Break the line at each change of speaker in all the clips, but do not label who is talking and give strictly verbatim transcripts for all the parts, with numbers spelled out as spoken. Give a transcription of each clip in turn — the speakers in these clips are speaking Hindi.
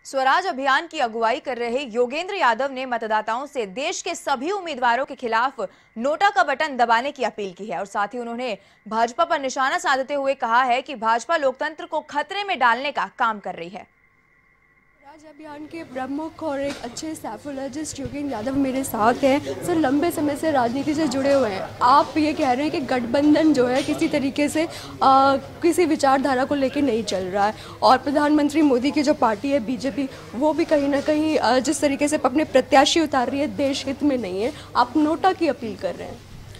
स्वराज अभियान की अगुवाई कर रहे योगेंद्र यादव ने मतदाताओं से देश के सभी उम्मीदवारों के खिलाफ नोटा का बटन दबाने की अपील की है और साथ ही उन्होंने भाजपा पर निशाना साधते हुए कहा है कि भाजपा लोकतंत्र को खतरे में डालने का काम कर रही है।
स्वराज अभियान के प्रमुख और एक अच्छे सैफोलॉजिस्ट योगेंद्र यादव मेरे साथ हैं। सर, लंबे समय से राजनीति से जुड़े हुए हैं। आप ये कह रहे हैं कि गठबंधन जो है किसी तरीके से आ, किसी विचारधारा को लेकर नहीं चल रहा है और प्रधानमंत्री मोदी की जो पार्टी है बीजेपी, वो भी कहीं ना कहीं आ, जिस तरीके से अपने प्रत्याशी उतार रही है देश हित में नहीं है। आप नोटा की अपील कर रहे हैं।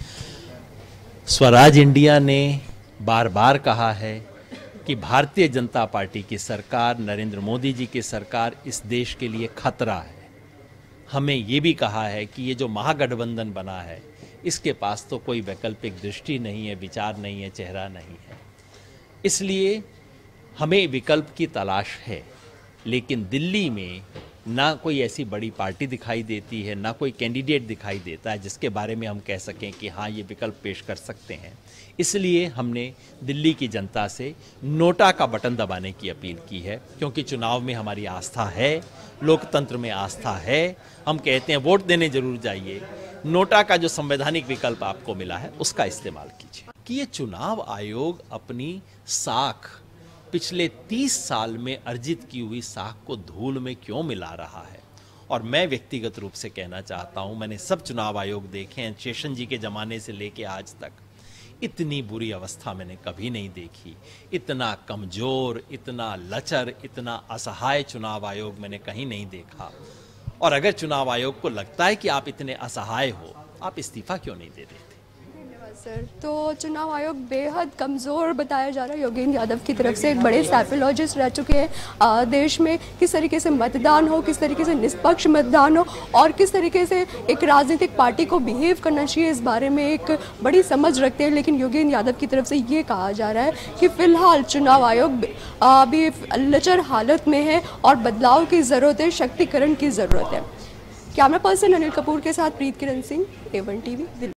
स्वराज इंडिया ने बार बार कहा है कि भारतीय जनता पार्टी की सरकार, नरेंद्र मोदी जी की सरकार इस देश के लिए खतरा है। हमें ये भी कहा है कि ये जो महागठबंधन बना है इसके पास तो कोई वैकल्पिक दृष्टि नहीं है, विचार नहीं है, चेहरा नहीं है। इसलिए हमें विकल्प की तलाश है, लेकिन दिल्ली में ना कोई ऐसी बड़ी पार्टी दिखाई देती है, ना कोई कैंडिडेट दिखाई देता है जिसके बारे में हम कह सकें कि हाँ ये विकल्प पेश कर सकते हैं। इसलिए हमने दिल्ली की जनता से नोटा का बटन दबाने की अपील की है, क्योंकि चुनाव में हमारी आस्था है, लोकतंत्र में आस्था है। हम कहते हैं वोट देने जरूर जाइए, नोटा का जो संवैधानिक विकल्प आपको मिला है उसका इस्तेमाल कीजिए। कि ये चुनाव आयोग अपनी साख, पिछले तीस साल में अर्जित की हुई साख को धूल में क्यों मिला रहा है। और मैं व्यक्तिगत रूप से कहना चाहता हूं, मैंने सब चुनाव आयोग देखे हैं, शेषन जी के ज़माने से लेके आज तक। इतनी बुरी अवस्था मैंने कभी नहीं देखी। इतना कमज़ोर, इतना लचर, इतना असहाय चुनाव आयोग मैंने कहीं नहीं देखा। और अगर चुनाव आयोग को लगता है कि आप इतने असहाय हो, आप इस्तीफा क्यों नहीं दे देते।
सर, तो चुनाव आयोग बेहद कमज़ोर बताया जा रहा है। योगेंद्र यादव की तरफ से एक बड़े सैफोलॉजिस्ट रह चुके हैं देश में, किस तरीके से मतदान हो, किस तरीके से निष्पक्ष मतदान हो और किस तरीके से एक राजनीतिक पार्टी को बिहेव करना चाहिए, इस बारे में एक बड़ी समझ रखते हैं। लेकिन योगेंद्र यादव की तरफ से ये कहा जा रहा है कि फिलहाल चुनाव आयोग अभी लचर हालत में है और बदलाव की ज़रूरत है, शक्तिकरण की ज़रूरत है। कैमरा पर्सन अनिल कपूर के साथ Preet Kiran Singh, A one TV, Delhi.